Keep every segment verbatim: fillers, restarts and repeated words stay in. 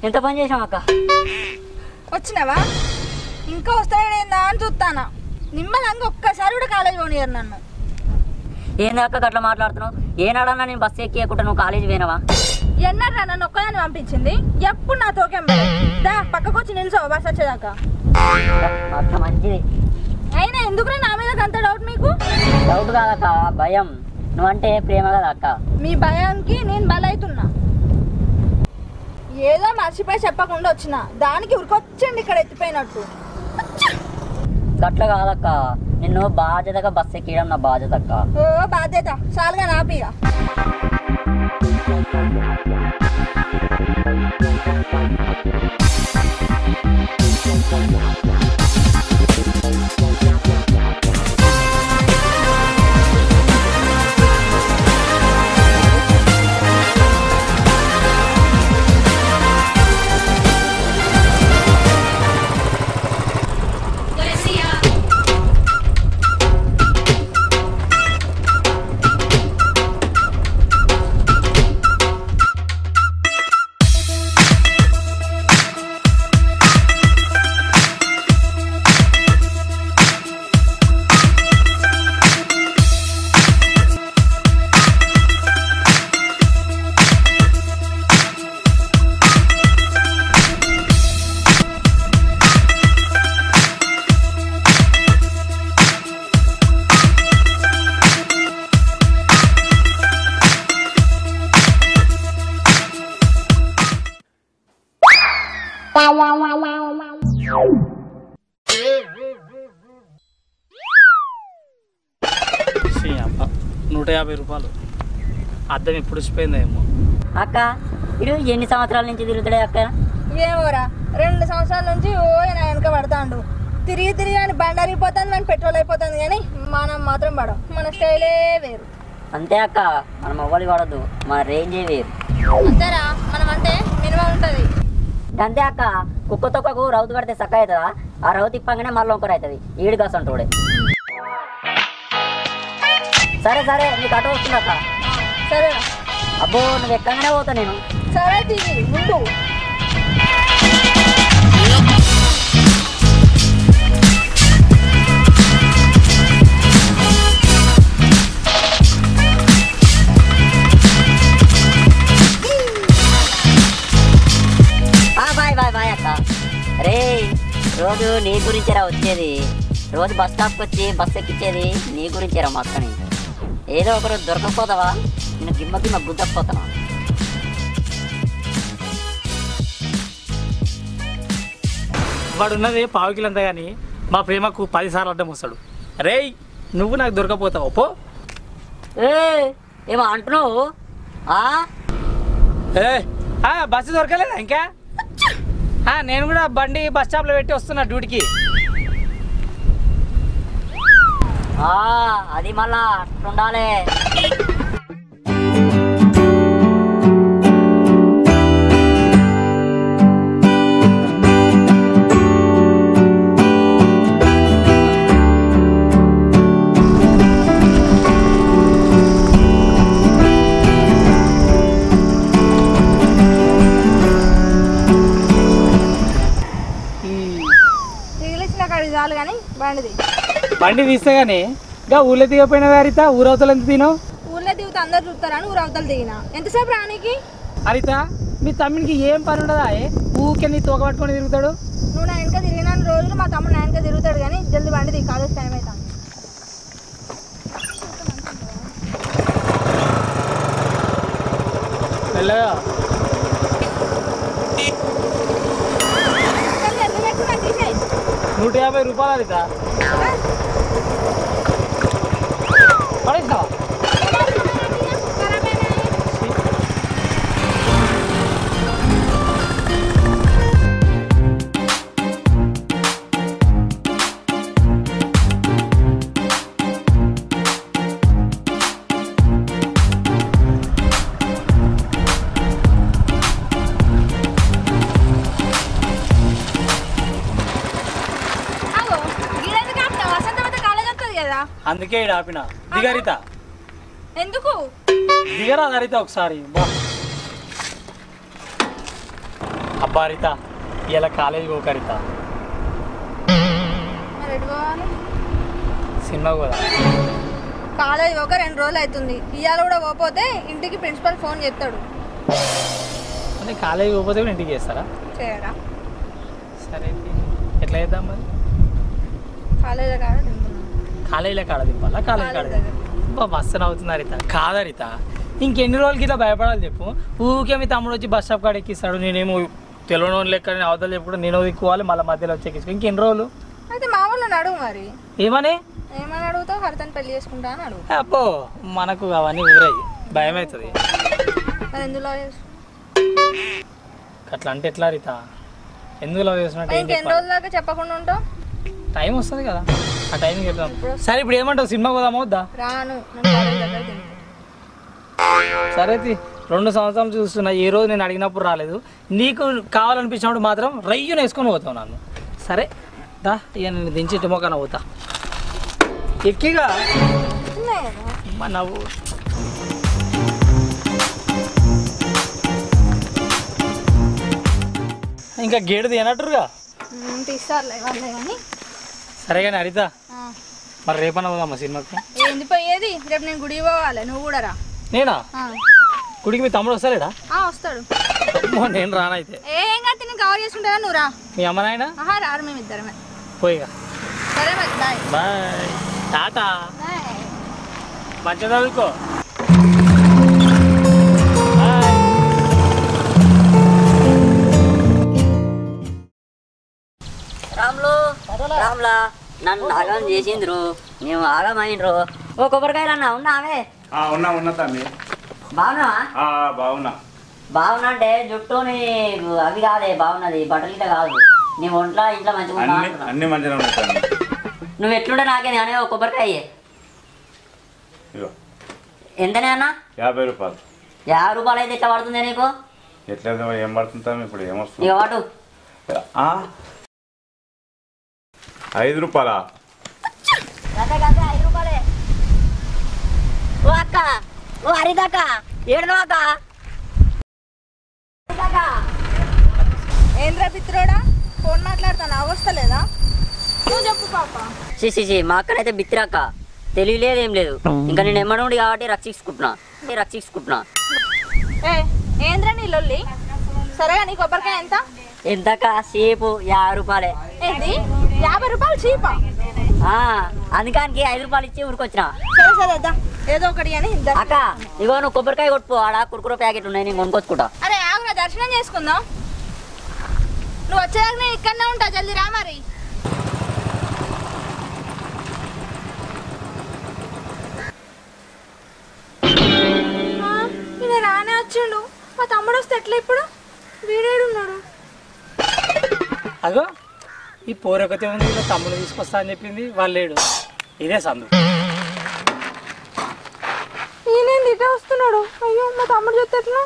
ఎంత పని చేసాం అక్క. వచ్చినావా? ఇంకా వస్తాడేందా అని చూస్తానా. నిమ్మలంగా ఒక్కసారి కూడా కాలేజ్ పోనీయరు నన్ను. ఏంది అక్క గట్లా మాట్లాడుతున్నావు? ఏనాడన్నా నేను బస్సు ఎక్కియకుండా నువ్వు కాలేజీ పోయినావా? ఎన్నట్రా నన్ను ఒక్కదాన్ని పంపించింది? ఎప్పుడు నా తోకే దా పక్కకు వచ్చి నిల్చోవు బస్ వచ్చేదాకా. అట్లా మంచిది. అయినా ఎందుకు నా మీద అంత డౌట్ మీకు? డౌట్ కాదక్క, భయం. నువ్వంటే ప్రేమ కదా అక్క. మీ భయానికి నేను బలవుతున్నా. ఏదో మర్చిపోయి చెప్పకుండా వచ్చిన దానికి ఉరికొచ్చండి ఇక్కడ ఎత్తిపోయినట్టు. గట్ల కాదక్క, నిన్ను బాధ్యతగా బస్సు ఎక్కడం నా బాధ్యత అక్క. ఓ బాధ్యత చాలుగా నాపిగా. నూట యాభై రూపాయలు అద్దం ఎప్పుడు వచ్చిపోయిందేమో. అక్క ఇడు ఎన్ని సంవత్సరాల నుంచి తిరుగుతాడే అక్క? ఏమోరా రెండు సంవత్సరాల నుంచి ఓ నా వెనక పడతాండు. తిరిగి తిరిగి అని బండి అరిగిపోతుంది, మన పెట్రోల్ అయిపోతుంది, కానీ మనం మాత్రం పడం. మన స్టైలే వేరు. అంతే అక్క, మనం అవ్వాలి పడద్దు, మన రేంజే వేరు. అంతేరా, మనం అంటే మినిమం ఉంటుంది. అంతే అక్క, కుక్క తొక్కకు రౌతు కడితే చక్క అవుతుందా? ఆ రౌతు ఇప్పగానే మళ్ళీ ఒకరు అవుతుంది. ఈడు కాసంటోడే. సరే సరే, నీకు అటు వస్తుంది అక్క. సరే అబ్బో, నువ్వు ఎక్కగానే పోతా నేను. సరే తీసి ముందు. బాయ్ బాయ్ బాయ్ అక్క. రే రోజు నీ గురించేరా వచ్చేది, రోజు బస్ స్టాప్కి వచ్చి బస్ ఎక్కించేది నీ గురించేరా మా అక్కని. ఏదో ఒకరోజు దొరకపోతావా? నేను గిమ్మ గిమ్మ గుద్దకపోతాను. వాడు ఉన్నది పావుకిలంతా కానీ మా ప్రేమకు పదిసార్లు అడ్డం వస్తాడు. రే నువ్వు నాకు దొరకపోతావు పో. ఏ ఏమో అంటున్నావు? ఏ బస్సు దొరకలేదా ఇంకా? నేను కూడా బండి బస్ స్టాప్లో పెట్టి వస్తున్నా డ్యూటీకి. అది మళ్ళా అట్లుండాలి. చాలు కానీ బండిది బండి తీస్తే గానీ ఇంకా ఊళ్ళో దిగపోయిన హరిత ఊరవతలు ఎంత తినవు? ఊళ్ళో దిగుతా అందరు చూస్తారని ఊరవతలు దిగిన. ఎంతసేపు రానికి? హరిత మీ తమ్మునికి ఏం పని ఉండదా? ఊకే నీ తోక పట్టుకొని తిరుగుతాడు. నువ్వు నా వెనక తిరిగిన రోజులు మా తమ్ముడు నా వెనక తిరుగుతాడు, కానీ జల్ది బండి దిగి కాలేజ్ టైం అవుతాను. వెళ్ళగా నూట యాభై రూపాయలు హరిత పడేసినావా? అందుకే ఇక్కడ ఆపిన. దిగరిత ఎందుకు దిగరా హరిత ఒకసారి. అబ్బా హరిత ఇలా కాలేజీకి పోక హరిత మరి ఎటు పోవాలి? సినిమా కూడా కాలేజ్ ఒక రెండు రోజులు అవుతుంది. ఇవాళ కూడా పోతే ఇంటికి ప్రిన్సిపల్ ఫోన్ చేస్తాడు. అంటే కాలేజీ పోతే కూడా ఇంటికి చేస్తారా? చేయరా? సరే ఎట్లా చేద్దాం మరి? కాలేజ్ కాడ కాలేజీలో కాడ దింపాలా? కాలేజీ కాడ బా బస్సు అవుతుంది హరిత. కాదు హరిత, ఇంకెన్ని రోజులకి ఇట్లా భయపడాలి చెప్పు? ఊరికే మీ తమ్ముడు వచ్చి బస్ స్టాప్ కాడ ఎక్కిస్తాడు, నేనేమో తెలియని లెక్క అవతల చెప్పుకుంటే నేను దిక్కువాలి, మళ్ళీ మధ్యలో వచ్చి ఎక్కించుకో. ఇంకెన్ని రోజులు? అయితే మా వాళ్ళని అడుగు మరి. ఏమని ఏమని అడుగుతావు? హరితని పెళ్లి చేసుకుంటా అని అడుగు. అబ్బో మనకు అవన్నీ ఊరయ్యి భయం అవుతుంది. మరి ఎందులో అట్లా అంటే ఎట్లా హరిత? ఎందుకు లవ్ చేస్తున్నట్టు ఇంకెన్ని రోజుల దాకా చెప్పకుండా ఉంటావు? టైం వస్తుంది కదా, ఆ టైంకి చెప్తాం. సరే ఇప్పుడు ఏమంటావు, సినిమా పోదామా వద్దా? రాను. సరే రెండు సంవత్సరాలు చూస్తున్నా, ఏ రోజు నేను అడిగినప్పుడు రాలేదు. నీకు కావాలనిపించినప్పుడు మాత్రం రయ్యుని వేసుకొని పోతావు నన్ను. సరే దా ఇక నేను దించి మొక్కన పోతా. ఎక్కిగా నవ్వు ఇంకా గేడు తినట్టురుగా. తీస్తారులే వాళ్ళే కానీ. సరే కానీ హరిత మరి రేపన్నా పోదామా సినిమాకి? ఏంది పోయేది? రేపు నేను గుడికి పోవాలి, నువ్వు కూడా రా. నేనా? గుడికి మీ తమ్ముడు వస్తాడా? వస్తాడు. నేను రానైతే. ఏం కాదు, నేను కవర్ చేసుకుంటా, నువ్వు రా. మీ అమ్మ నాయన రారు, మేము ఇద్దరమే. పోయిగా. సరే మరి బాయ్. బాయ్ టాటా. మంచిగా చదువుకో. రాములు రాములా నన్ను ఆగం చేసిండ్రు, మేము ఆగమైండ్రు. ఓ కొబ్బరికాయలు అన్న ఉన్నావే? ఉన్నా ఉన్నా తమ్మి. బాగున్నావా? బాగున్నా. బాగున్నా అంటే జుట్టుని అవి కాదే బాగున్నది, బట్టలు ఇట్లా కాదు. నీ ఒంట్లో ఇంట్లో మంచిగా అన్ని మంచిగా ఉన్నాయి తమ్మి. నువ్వు ఎట్లుంటే నాకే అనే ఓ కొబ్బరికాయ. ఎంతనే అన్న? యాభై రూపాయలు. యాభై రూపాయలు అయితే ఎట్లా పడుతుంది నీకు? ఎట్లా ఏం పడుతుంది తమ్మి? ఇప్పుడు ఏమొస్తుంది? ఇక వాటు ఐదు రూపాయలా? ఐదు రూపాయలే. ఓ అక్క, ఓ హరితక్క, ఏడు అక్క. ఏంద్రా పిత్రోడా, ఫోన్ మాట్లాడతాను అవస్థలేదా? నువ్వు చెప్పు పాప. సి మా అక్కనైతే బిత్తిరక్క, తెలియలేదు ఏం లేదు. ఇంకా నేను ఎమ్మడి కాబట్టి రక్షించుకుంటున్నా రక్షించుకుంటున్నా ఏ ఏంద్రా నీ లొల్లి? సరేగా నీ కొబ్బరికాయ ఎంత? ఎంతక్క? సేపు యాభై రూపాయలే. ఏంది యాభై రూపాయలు చీపా? అందుకానికి ఐదు రూపాయలు ఇచ్చి ఊరికొచ్చిన. సరే సరే ఏదో ఒకటి అని. అక్క ఇగో నువ్వు కొబ్బరికాయ కొట్టుకో, ఆడ కుర్కుర ప్యాకెట్ ఉన్నాయి, నేను కొనుక్కొచ్చుకుంటా. అరే ఆగురా, దర్శనం చేసుకుందాం. నువ్వు వచ్చేదాకా నేను ఇక్కడనే ఉంటా, జల్దీ రా మరి. ఈయన రానే వచ్చిండు, మా తమ్ముడు వస్తే ఎట్లా ఇప్పుడు? వీడేడున్నాడు? అగో ఈ పోరొకతే ఉంది, తమ్ముడు తీసుకొస్తా అని చెప్పింది, వాళ్ళు లేడు. ఇదే సందు. ఈయనేంది ఇటే వస్తున్నాడు? అయ్యో మా తమ్ముడు చూస్తే ఎట్లా?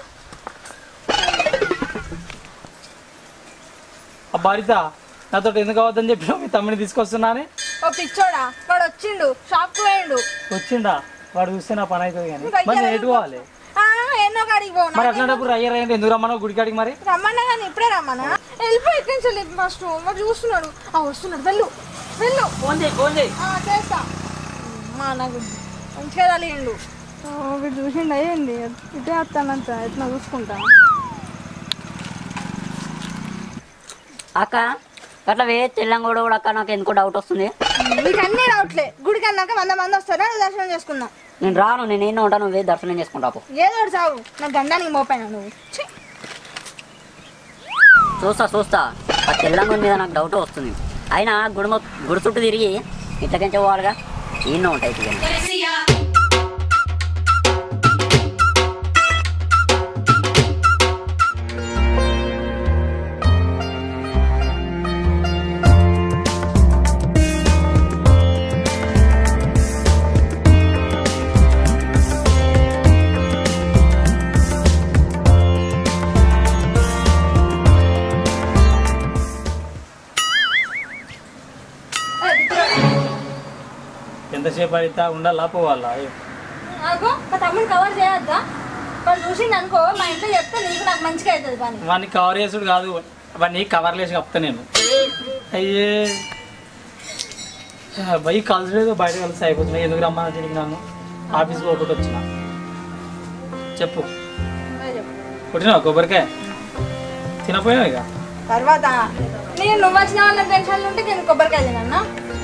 అబ్బా హరిత, నాతో ఎందుకు అవద్దని చెప్పినా మీ తమ్ముడిని తీసుకొస్తున్నానే. ఓ పిచ్చోడా, వాడు వచ్చిండు, షాప్ కు పోయిండు. వచ్చిండా? వాడు చూస్తే నా పని అవుతుంది కానీ మరి నేను ఎటు పోవాలి? ఎన్నో కాడికి పోను. మరి అట్లాంటప్పుడు అయ్యారు అయ్యండి ఎందుకు రమ్మన్నా గుడి కాడికి? మరి రమ్మన్నా కానీ ఇప్పుడే రమ్మన్నా. వెళ్ళిపోయి ఎక్కడి నుంచి వెళ్ళి ఫస్ట్ వాడు చూస్తున్నాడు. వస్తున్నాడు, వెళ్ళు వెళ్ళు. ఫోన్ చేయి ఫోన్ చేయి. చేస్తా. మా నాకు మంచిగా తలిండు. వీడు చూసిండు అయ్యింది, ఇటే వస్తానంత ఎట్లా చూసుకుంటా. అక్క అట్లా వే తెల్లంగూడ కూడా అక్క, నాకు ఎందుకో డౌట్ వస్తుంది. నీకు అన్నీ డౌట్లే. గుడికి అన్నాక వంద మంది వస్తారా, దర్శనం చేసుకుందాం. నేను రాను, నేను ఏమో ఉంటాను, నువ్వే దర్శనం చేసుకుంటావు. ఏదో ఒకటి చావు, నాకు గండానికి మోపాను నువ్వు. చూస్తా చూస్తా ఆ తెల్లంగూడ మీద నాకు డౌట్ వస్తుంది. అయినా గుడి గుడి చుట్టూ తిరిగి ఇట్లకించే పోవాలిగా, ఎన్నో ఉంటాయి. ఎంతసేపు అయితే ఉండాలా పోవాలా? మా తమ్ముడు కవర్ చేయొద్దా? వాడు చూసిండు అనుకో మా ఇంట్లో చెప్తే నీకు నాకు మంచిగా అవుతుంది పని. వాడిని కవర్ చేసుడు కాదు, వాడిని కవర్లు వేసి కప్తా నేను. అయ్యే బై కలిసి బయట కలిసి అయిపోతున్నాయి. ఎందుకు రమ్మని తిరిగి నన్ను ఆఫీస్లో ఒకటి వచ్చిన. చెప్పు కొట్టినావా కొబ్బరికాయ? తినపోయావు ఇక తర్వాత నేను నువ్వు వచ్చిన వాళ్ళ టెన్షన్లు ఉంటే నేను కొబ్బరికాయ తినన్నా.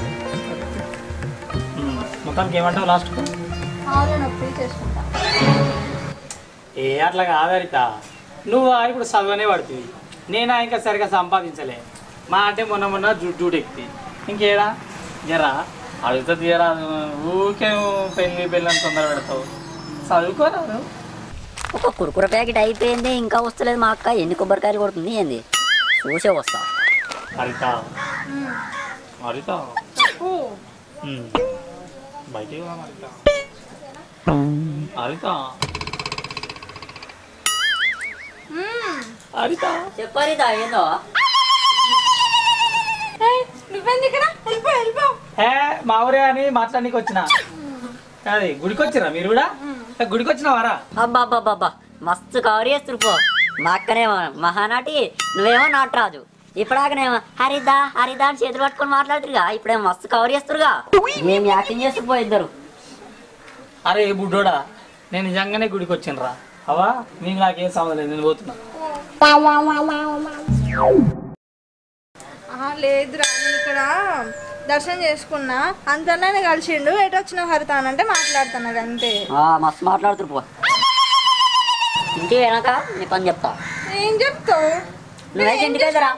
మొత్తానికి ఏమంటావు లాస్ట్కు? నొప్పి చేసుకుంటా. ఏ అట్లా కాదరిత, నువ్వు ఇప్పుడు చదువునే పడుతుంది, నేను ఇంకా సరిగా సంపాదించలే. మా అంటే మొన్న మొన్న జూటు ఎక్కి ఇంకేడా జరా అడుగుతుంది జరా. ఊరికే పెళ్ళి పెళ్ళని తొందర పెడతావు, చదువుకోరాదు. ఒక కురుకుర ప్యాకెట్ అయిపోయింది, ఇంకా వస్తలేదు మా అక్క. ఎన్ని కొబ్బరికాయలు కొడుతుంది ఏంది? చూసే వస్తా. హరిత హరిత బయటికి హరిత హరిత చెప్పరిత ఏందో? హే మా ఊరే అని మాట్లాడానికి వచ్చిన. అది గుడికి వచ్చిరా మీరు కూడా? గుడికి వచ్చినావారా? అబ్బా అబ్బా అబ్బా మస్తు కవర్ చేస్తురు పో. మా అక్కనేమో మహానాటి, నువ్వేమో నాటరాజు. ఇప్పుడాకనేమో హరిదా హరిదా అని చేతులు పట్టుకొని మాట్లాడుతురుగా, ఇప్పుడేమో మస్తు కవర్ చేస్తురుగా. మేము యాక్టింగ్ చేస్తూ పోయిద్దరు. అరే బుడ్డోడా, నేను నిజంగానే గుడికి వచ్చినరా అవా, నీకు నాకేం సంబంధం లేదు, నేను పోతున్నా. లేదురా నేను ఇక్కడ దర్శనం చేసుకున్నా, అంతనే కలిసిండు. ఎటు వచ్చిన హరిత అని అంటే మాట్లాడుతున్నాడు అంతే. మస్తు మాట్లాడుతురు పో. ఇంకే వెనక నీ పని చెప్తా. ఏం చెప్తావు? నువ్వైతే ఇంటికి వెళ్తారా?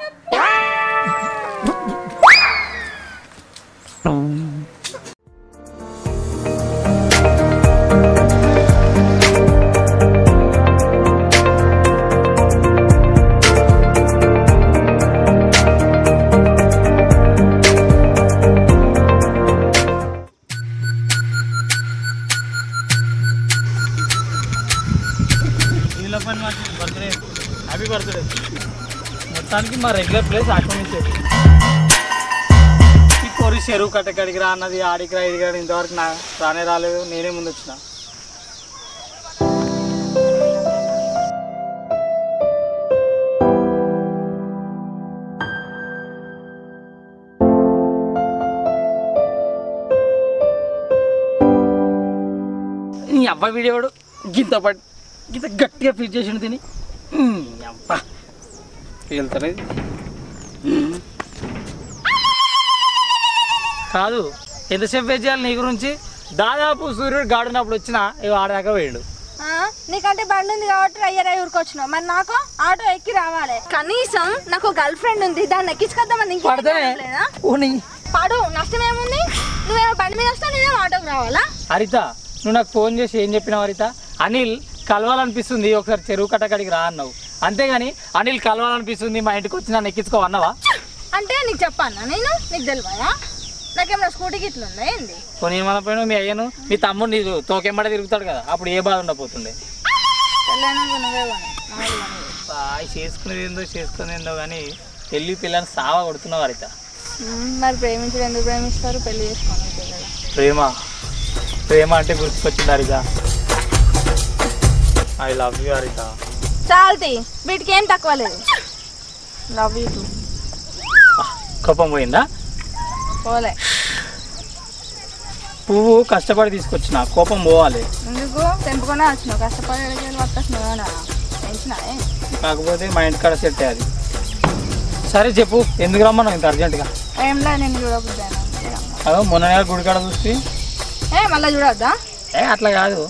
Birthday happy birthday. మొత్తానికి మా రెగ్యులర్ ప్లేస్ ఆక్రమించేది. ఈ కోరి చెరువు కట్టకడికి రా అన్నది, ఆడికి రా ఇడికి రా, ఇంతవరకు నా రానే రాలేదు. నేనే ముందు వచ్చిన. నీ అబ్బాయి వీడియోడు గింత పడి గింత గట్టిగా ఫీట్ చేసిండు తిని అబ్బా వెళ్తానే కాదు. ఎంతసేపు వెయిట్ చేయాలి నీ గురించి? దాదాపు సూర్యుడు గాడున్నప్పుడు వచ్చిన ఆడదాకా వేయడు. నీకంటే బండి ఉంది కాబట్టి అయ్యరా ఊరికి వచ్చినావు, మరి నాకు ఆటో ఎక్కి రావాలి. కనీసం నాకు గర్ల్ ఫ్రెండ్ ఉంది, దాన్ని ఎక్కించుకొద్దామని పడు. నష్టం ఏముంది? నువ్వేమో బండి మీద వస్తావు, నేనేమో ఆటోకి రావాలా? హరిత నువ్వు నాకు ఫోన్ చేసి ఏం చెప్పినావు? హరిత అనిల్ కలవాలనిపిస్తుంది, ఒకసారి చెరువు కట్టకడికి రా అన్నావు. అంతేగాని అనిల్ కలవాలనిపిస్తుంది మా ఇంటికి వచ్చి నన్ను ఎక్కించుకో అన్నావా? అంటే నీకు చెప్పానా నేను? నీకు తెలియదా? నాకేమన్నా స్కూటీకి ఇట్లా ఉందా ఏంది? కొన్ని ఏమన్నా మీ అయ్యను మీ తమ్ముడు నీకు తోకెంబడ తిరుగుతాడు కదా, అప్పుడు ఏ బాధ ఉండపోతుండే. చేసుకునేది ఏందో చేసుకునేది ఏందో కానీ పెళ్ళి పిల్లని సావా కొడుతున్నావు హరిత. మరి ప్రేమించడం ఎందుకు ప్రేమిస్తారు? పెళ్లి చేసుకోవాలి. ప్రేమ ప్రేమ అంటే గుర్తుకొచ్చింది హరిత. ఐ లవ్ యూ హరిత. చాలతి వీటికి ఏం తక్కువ లేదు. Love you too. కోపం పోయిందా? పోలే. పువ్వు కష్టపడి తీసుకొచ్చిన, కోపం పోవాలి. ఎందుకు తెంపుకునే వచ్చినావు? కష్టపడి పెంచినా. కాకపోతే మా ఇంటికాడ సెట్ అయ్యాది. సరే చెప్పు, ఎందుకు రమ్మన్నావు ఇంత అర్జెంటుగా? ఏం లేదు, నేను చూడబుద్దా. అదో మొన్న నెల గుడికాడ చూసి ఏ మళ్ళీ చూడొద్దా? ఏ అట్లా కాదు.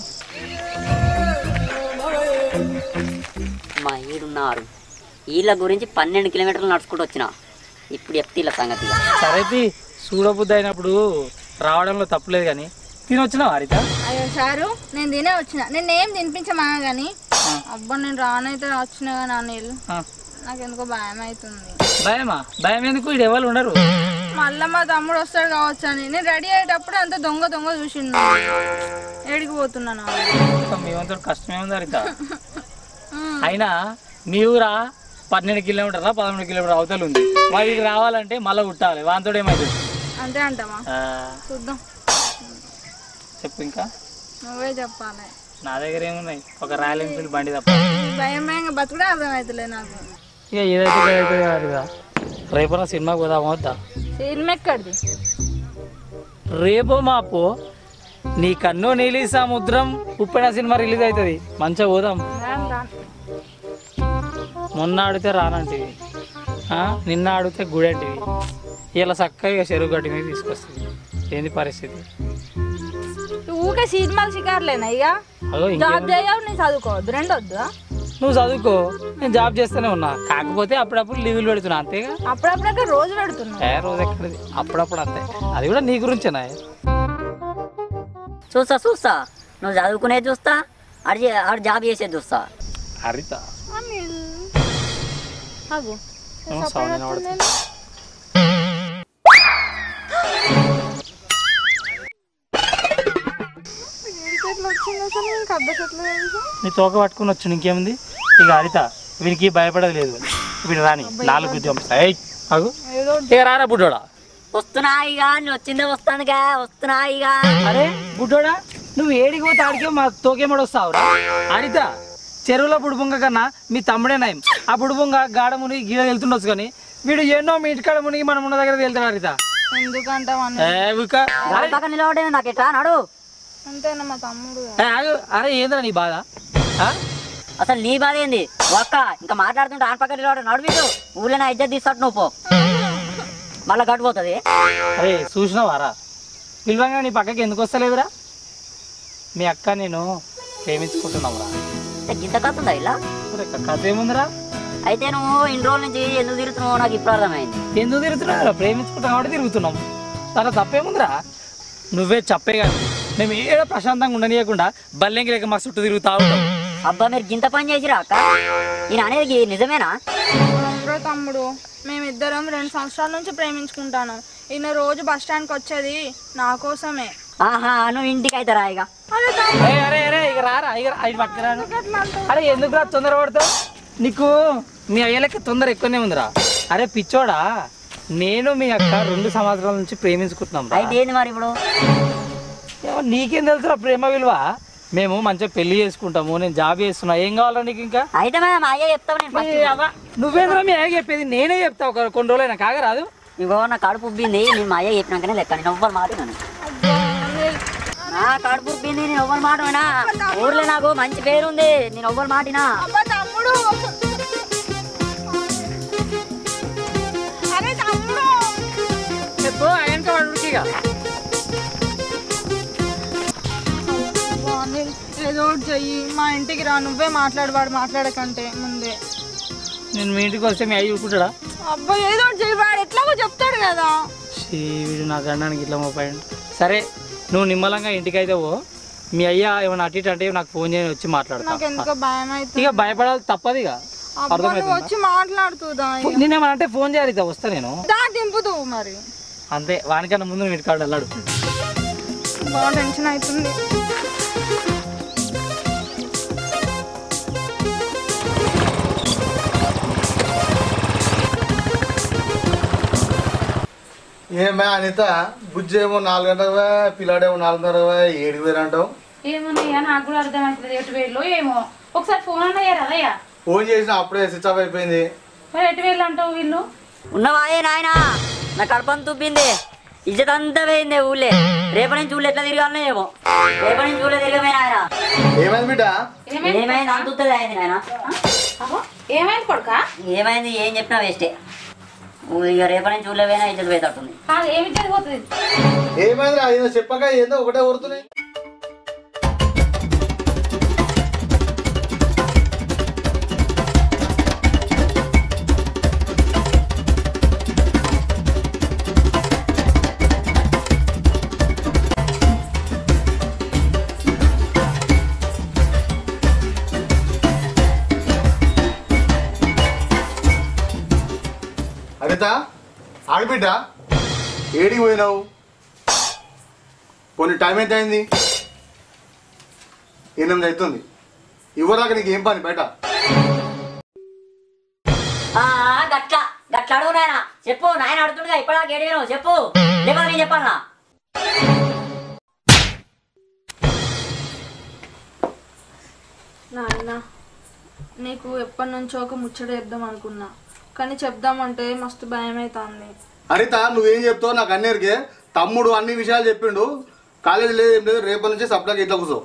మా ఈడున్నారు, వీళ్ళ గురించి పన్నెండు కిలోమీటర్లు నడుచుకుంటూ వచ్చిన. ఇప్పుడు చెప్తే ఇలా సంగతి. సరే చూడబుద్ధి అయినప్పుడు రావడంలో తప్పులేదు కానీ తినొచ్చినావు హరిత? అయ్యో సారు, నేను తినే వచ్చిన. నేను ఏం తినిపించమా కానీ అబ్బా నేను రానైతే వచ్చినా కానీ అనిల్ నాకు ఎందుకో భయం అవుతుంది. భయమా? భయం ఎందుకు? ఇది ఎవరు ఉండరు. మళ్ళీ మా తమ్ముడు వస్తాడు కావచ్చు అని నేను రెడీ అయ్యేటప్పుడు అంత దొంగ దొంగ చూసిండు. ఏడికి పోతున్నాను? మేమంతా కష్టమే ఉంది హరిత. అయినా మీ ఊరా పన్నెండు కిలోమీటర్ల పదమూడు కిలోమీటర్ అవతల ఉంది. వాడికి రావాలంటే మళ్ళీ ఉట్టాలి. వాంతోడు ఏమైతుంది? అంతే అంటావా? చూద్దాం. చెప్పు ఇంకా. నువ్వే చెప్పాలి. నా దగ్గర ఏమున్నాయి ఒక రాయల్ ఎన్ఫీల్డ్ బండి తప్ప. భయం భయంగా బతుకుడే అర్థమవుతలే నాకు. ఇక ఏదైతే ఏదైతే కదా. రేపు సినిమాకి పోదామా వద్దా? సినిమా ఎక్కడిది? రేపో మాపో నీ కన్ను నీలి సముద్రం ఉప్పెన సినిమా రిలీజ్ అవుతుంది, మంచిగా పోదాం. మొన్న ఆడితే రానంటివి, నిన్న ఆడితే గుడంటివి, ఇలా చక్కగా చెరువు గడ్డి మీద తీసుకొస్తుంది. ఏంది పరిస్థితి? ఊకే సినిమాలు షికారులేనా? ఇక జాబ్ చేయవు, నేను చదువుకోవద్దు, రెండు వద్దా? నువ్వు చదువుకో, నేను జాబ్ చేస్తూనే ఉన్నా, కాకపోతే అప్పుడప్పుడు లీవులు పెడుతున్నా అంతేగా. అప్పుడప్పుడు రోజు పెడుతున్నా. ఏ రోజు ఎక్కడిది, అప్పుడప్పుడు అంతే. అది కూడా నీ గురించేనా? చూస్తా చూస్తా, నువ్వు చదువుకునేది చూస్తా, ఆడి ఆడు జాబ్ చేసేది చూస్తా. హరిత నీ తోక పట్టుకుని వచ్చు, ఇంకేముంది? ఇక హరిత వీనికి భయపడదు లేదు, వీడు రాని నాలుగు ఉద్యమిస్తాయి. ఇక రారా బుడ్డోడా. వస్తున్నా ఇక, నువ్వు వచ్చిందే వస్తానుగా, వస్తున్నా ఇక. అరే బుడ్డోడా, నువ్వు ఏడికి పోతే ఆడికే మా తోకేమడు వస్తావురా? హరిత చెరువులో బుడుబొంగ కన్నా మీ తమ్ముడే నయం. ఆ బుడుబొంగ గాడ మునిగి గీడ వెళ్తుండొచ్చు, కానీ వీడు ఎన్నో మీ ఇంటికాడ మునిగి మనం ఉన్న దగ్గర వెళ్తాడు. హరిత నిలబడే నాకు ఎట్లా నాడు. అంతేనా మా తమ్ముడు? అరే ఏంద్రా నీ బాధ? అసలు నీ బాధ ఏంది ఒక్క? ఇంకా మాట్లాడుతుంటే ఆన్ పక్కన నిలబడే నడు, వీడు ఊళ్ళో నా ఇజ్జత్ తీస్తాడు, నువ్వు పో, మళ్ళా గడిపోతుంది. అరే చూసినావారా, పిలవంగా నీ పక్కకి ఎందుకు వస్తలేదురా? మీ అక్క నేను ప్రేమించుకుంటున్నావురా. ఇంత కథ ఉందా ఇలా? కథ ఏముందిరా? అయితే నువ్వు ఇన్ని రోజుల నుంచి ఎందుకు తిరుగుతున్నావు నాకు ఇప్పుడు అర్థమైంది. ఎందుకు తిరుగుతున్నావు? ప్రేమించుకుంటాం కాబట్టి తిరుగుతున్నాం, దాంట్లో తప్పేముందిరా? నువ్వే చెప్పే కానీ మేము ఏదో ప్రశాంతంగా ఉండనీయకుండా బల్లెంకి లేక మా చుట్టూ తిరుగుతా ఉంటాం. అబ్బా మీరు గింత పని చేసిరా అక్క? ఈయన అనేది నిజమేనా? తమ్ముడు మేమిద్దరం రెండు సంవత్సరాల నుంచి ప్రేమించుకుంటాను. ఈయన రోజు బస్ స్టాండ్కి వచ్చేది నా కోసమే. ఆహా, నువ్వు ఇంటికి అయితే రా ఇక. అరే అరే ఇక రారా, ఇక అది పక్కరాను. అరే ఎందుకు రా తొందర పడతావు? నీకు మీ అయ్యలకి తొందర ఎక్కువనే ఉందిరా. అరే పిచ్చోడా, నేను మీ అక్క రెండు సంవత్సరాల నుంచి ప్రేమించుకుంటున్నాం. అయితే ఏంది మరి ఇప్పుడు? నీకేం తెలుసురా ప్రేమ విలువ? మేము మంచిగా పెళ్లి చేసుకుంటాము, నేను జాబ్ చేస్తున్నా, ఏం కావాలా నీకు ఇంకా? అయితే మా అయ్య చెప్తావు. నువ్వేంద్రా మీ అయ్య చెప్పేది? నేనే చెప్తా ఒక కొన్ని రోజులైనా, కాగరాదు. ఇగో నా కడుపు ఉబ్బింది, నేను మా అయ్య చెప్పినాకనే లెక్క. నేను ఎవ్వరు మాట నా కడుపు ఉబ్బింది, నేను ఎవ్వరు మాట వినా. ఊర్లో నాకు మంచి పేరుంది, నేను ఎవ్వరు మాటినా. తమ్ముడు చెప్పు ఆయన వాడికిగా. ఏదో చెయ్యి, మా ఇంటికి రా, నువ్వే మాట్లాడు, వాడు మాట్లాడకంటే ముందే. నేను మీ ఇంటికి వస్తే మీ అయ్యి చూసుకుంటాడా? అబ్బా ఏదో చెయ్యి, వాడు ఎట్లాగో చెప్తాడు కదా. వీడు నా గండానికి ఇట్లా మోపాడు. సరే నువ్వు నిమ్మలంగా ఇంటికి అయితే పో, మీ అయ్య ఏమైనా అటు ఇటు అంటే నాకు ఫోన్ చేయని వచ్చి మాట్లాడతా. ఇక భయపడాలి తప్పదు, ఇక వచ్చి మాట్లాడుతుందా? నేనేమన్నా అంటే ఫోన్ చేయాలి, ఇక వస్తా నేను. దింపుతూ మరి అంతే, వానికన్నా ముందు నువ్వు ఇంటికాడు వెళ్ళాడు. బాగా టెన్షన్ అవుతుంది. ఏమే అనిత, బుజ్జి ఏమో నాలుగు గంటలకు పిల్లాడేమో నాలుగున్నర ఏడుకు వేరు అంటావు. ఏమోనయ్యా, నాకు కూడా అర్థమవుతుంది ఎటు వేలు ఏమో. ఒకసారి ఫోన్ అన్నయ్యారు అదయ్యా. ఫోన్ చేసిన అప్పుడే స్విచ్ ఆఫ్ అయిపోయింది. మరి ఎటు వేలు అంటావు వీళ్ళు? ఉన్నవాయే నాయన, నా కడపని తుబ్బింది, ఇజ్జత్ అంతా పోయింది ఊళ్ళే. రేపటి నుంచి ఊళ్ళో ఎట్లా తిరగాలనో ఏమో. రేపటి నుంచి ఊళ్ళో తిరగమే నాయన. ఏమైంది బిడ్డ? ఏమైంది అంతుంది అయింది నాయన. ఏమైంది కొడుక? ఏమైంది ఏం చెప్పినా వేస్టే. ఇక రేపటి నుంచి ఊళ్ళో పోయినా ఇజ్జత్ పోయేటట్టుంది. ఏమి ఇజ్జత్ పోతుంది? ఏమైందిరా ఏదో చెప్పక ఏందో ఒకటే ఊరుతున్నాయి. అనిత ఆగిబిడ్డ, ఏడికి పోయినావు? కొన్ని టైం ఎంత అయింది? ఎనిమిది అవుతుంది. ఇవ్వరాక నీకు ఏం పని బయట? గట్లా గట్లా అడుగు నాయన. చెప్పు నాయన అడుగుతుండగా ఇప్పటిదాకా ఏడు వేను చెప్పు, లేకపోతే నేను చెప్పాలనా? నాయన నీకు ఎప్పటి నుంచో ఒక ముచ్చట చెప్దాం అనుకున్నా, కానీ చెప్దామంటే మస్తు భయం అవుతుంది. అనిత నువ్వేం చెప్తావు నాకు అన్నేరికే. తమ్ముడు అన్ని విషయాలు చెప్పిండు. కాలేజీ లేదు ఏం లేదు, రేపటి నుంచి సప్లకి ఇట్లా కూర్చో.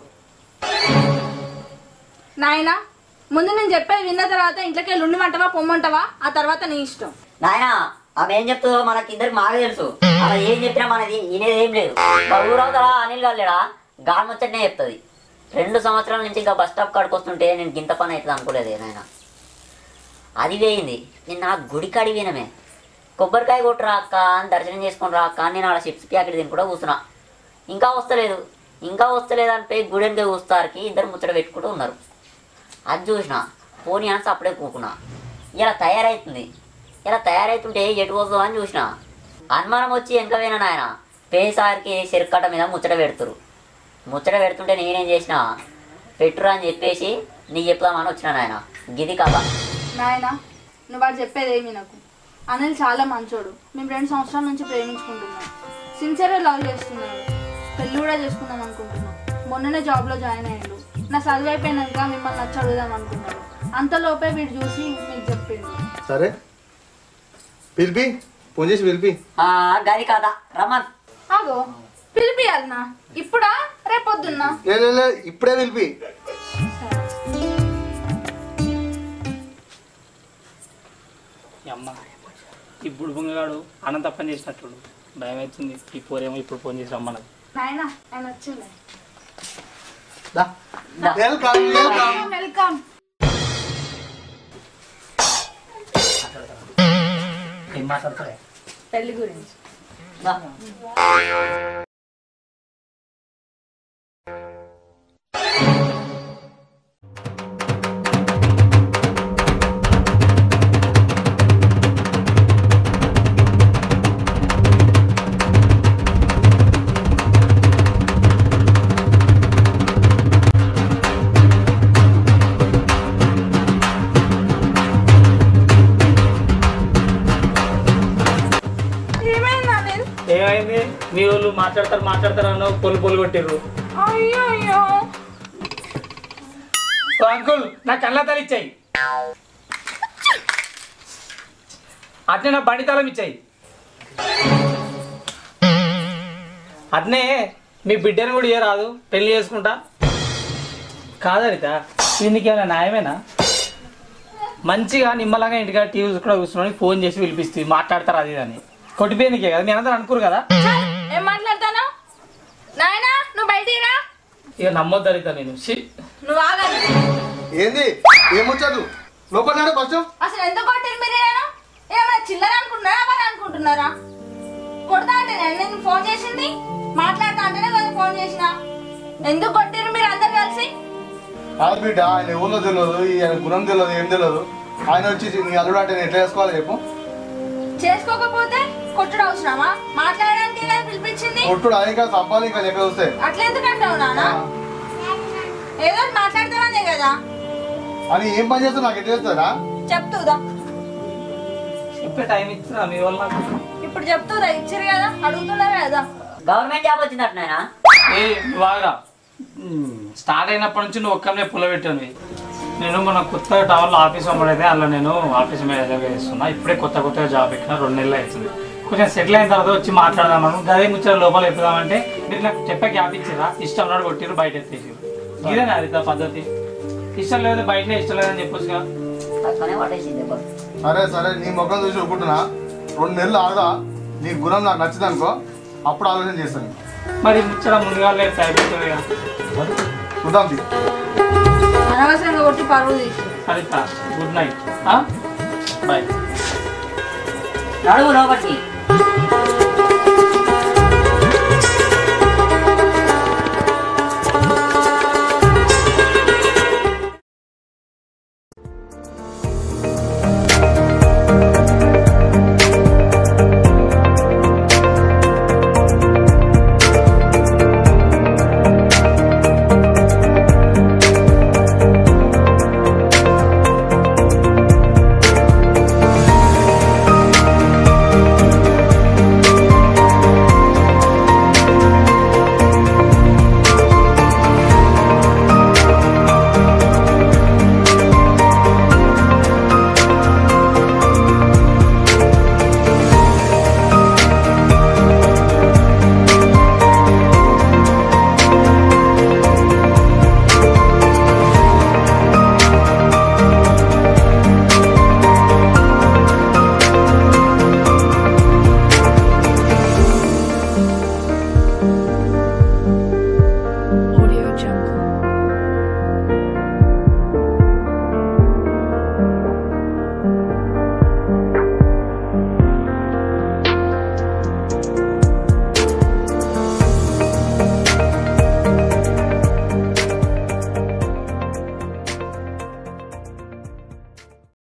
నాయన ముందు నేను చెప్పేది విన్న తర్వాత ఇంట్లోకి వెళ్ళి ఉండిమంటావా పొమ్మంటావా, ఆ తర్వాత నీ ఇష్టం. నాయన ఆమె ఏం చెప్తుందో మనకి ఇద్దరికి మాకు తెలుసు. అలా ఏం చెప్పినా మనది వినేది ఏం లేదు. మా ఊరవుతాడా అనిల్ గాలేడా గాలి ముచ్చటనే చెప్తుంది. రెండు సంవత్సరాల నుంచి ఇంకా బస్ స్టాప్ కాడికి వస్తుంటే నేను గింత పని అవుతుంది అనుకోలేదు నాయన. అది వేయింది నిన్న గుడి కాడి పోయినమే. కొబ్బరికాయ కొట్టురా అక్క అని దర్శనం చేసుకుని రా అక్క అని నేను ఆడ చిప్స్ ప్యాకెట్ తిని కూడా కూర్చున్నా. ఇంకా వస్తలేదు ఇంకా వస్తలేదు అనిపోయి గుడెనికే కూస్తారికి ఇద్దరు ముచ్చట పెట్టుకుంటూ ఉన్నారు. అది చూసిన పోనీ అని అప్పుడే కూకున్నా. ఇలా తయారవుతుంది ఇలా తయారవుతుంటే ఎటు వద్దు అని చూసిన. అనుమానం వచ్చి వెనక పోయినా నాయన పేసారికి చెరుకట్ట మీద ముచ్చట పెడుతురు. ముచ్చట పెడుతుంటే నేనేం చేసిన పెట్టురా అని చెప్పేసి నీ చెప్దామని వచ్చిన నాయన. గిది కదా నాయన నువ్వు వాడు చెప్పేదేమి నాకు. అనిల్ చాలా మంచోడు. మేము రెండు సంవత్సరాల నుంచి ప్రేమించుకుంటున్నాం. సిన్సియర్గా లవ్ చేస్తున్నాడు. పెళ్ళి కూడా చేసుకుందాం అనుకుంటున్నాం. మొన్ననే జాబ్లో జాయిన్ అయ్యాడు. నా చదువు అయిపోయినాక మిమ్మల్ని నచ్చి అడుగుదాం అనుకున్నాడు. అంతలోపే వీడు చూసి మీకు చెప్పిండు. సరే పిలిపి ఫోన్ చేసి పిలిపి. గది కదా రమన్ ఆగో పిలిపియాలనా? ఇప్పుడా రేపొద్దున్నా? లే ఇప్పుడే పిలిపి. అమ్మ ఇప్పుడు బుంగగాడు అనంత పని చేసినట్టు భయం అవుతుంది. ఈ పోరేమో ఇప్పుడు ఫోన్ చేసి రమ్మన్నది. నాయన ఆయన వచ్చింది. Welcome welcome welcome. ఏం మాట్లాడతారే? పెళ్లి గురించి. ఏమైంది? మీ వాళ్ళు మాట్లాడతారు మాట్లాడతారు అన్న పొలు పొలు కొట్టిర్రు. అయ్యో అయ్యో అంకుల్ నా కళ్ళ తల ఇచ్చాయి. అట్నే నా బండి తలం ఇచ్చాయి. అట్నే మీ బిడ్డను కూడా ఇయ్యరాదు, పెళ్లి చేసుకుంటా. కాదరిత దీనికి ఏమైనా న్యాయమేనా? మంచిగా నిమ్మలంగా ఇంటికాడ టీవీ కూడా కూర్చున్నాను, ఫోన్ చేసి పిలిపిస్తుంది, మాట్లాడతారు అది అని. కొట్టిపోయినకే కదా మీ అందరూ అనుకోరు కదా. ఏం మాట్లాడతాను నాయనా? నువ్వు బయటికి రా. ఇక నమ్మొద్దు అరిత నేను. నువ్వు ఆగాలి. ఏంది ఏమొచ్చారు లోపల ఫస్ట్? అసలు ఎందుకు కొట్టిరు మీరు? నేను ఏమైనా చిల్లర అనుకుంటున్నారా అవని అనుకుంటున్నారా? కొడతా అంటే నేను ఫోన్ చేసింది మాట్లాడతా అంటేనే కదా ఫోన్ చేసిన. ఎందుకు కొట్టిరు మీరు అందరు కలిసి? కాదు బిడ్డ, ఆయన ఎవరిలో తెలియదు, ఆయన గుణం తెలియదు, ఏం తెలియదు. ఆయన వచ్చి నీ అల్లుడు అంటే నేను ఎట్లా చేసుకోవాలి చెప్పు? చేసుకోకపోతే కొట్టుడు అవసరమా? మాట్లాడడానికి కదా పిలిపించింది. కొట్టుడు అది ఇంకా సంపాదన ఇంకా లెక్క చూస్తే అట్లా ఎందుకంటావు నాన్న? ఏదో మాట్లాడతావనే కదా. అని ఏం పని చేస్తావు నాకు ఎట్లా చేస్తారా? చెప్తుందా? చెప్పే టైం ఇచ్చినా మీ వల్ల. ఇప్పుడు చెప్తుందా? ఇచ్చారు కదా, అడుగుతున్నారు కదా. గవర్నమెంట్ జాబ్ వచ్చిందట నాయన. ఏ బాగా స్టార్ట్ అయినప్పటి నుంచి నువ్వు ఒక్కనే పుల్ల పెట్టాను. నేను మన కొత్త టవర్లో ఆఫీస్ అమ్మడైతే అలా నేను ఆఫీస్ మేనేజర్గా చేస్తున్నా. ఇప్పుడే కొత్త కొత్తగా జాబ్ ఎక్కిన రెండు నెలలు అవుతుంది. కొంచెం సెటిల్ అయిన తర్వాత వచ్చి మాట్లాడదామను. గదే ముచ్చట లోపల చెప్దామంటే మీరు నాకు చెప్పే గ్యాప్ ఇచ్చిరా. ఇష్టం నాడు కొట్టిరు, బయట ఎత్తేసారు. ఇదేనా అది పద్ధతి? ఇష్టం లేదు బయటనే ఇష్టం లేదని చెప్పొచ్చుగా. తక్కువనే పట్టేసింది. సరే సరే నీ ముఖం చూసి ఒప్పుకుంటున్నా. రెండు నెలలు ఆగా నీ గుణం నాకు నచ్చింది అనుకో, అప్పుడు ఆలోచన చేస్తాను. మరి ముచ్చట ముందుగా లేదు అయిపోతుంది కదా. చూద్దాం. అనవసరంగా కొట్టి పరువు తీసి. Saritha good night, bye. నడువు లోపలికి.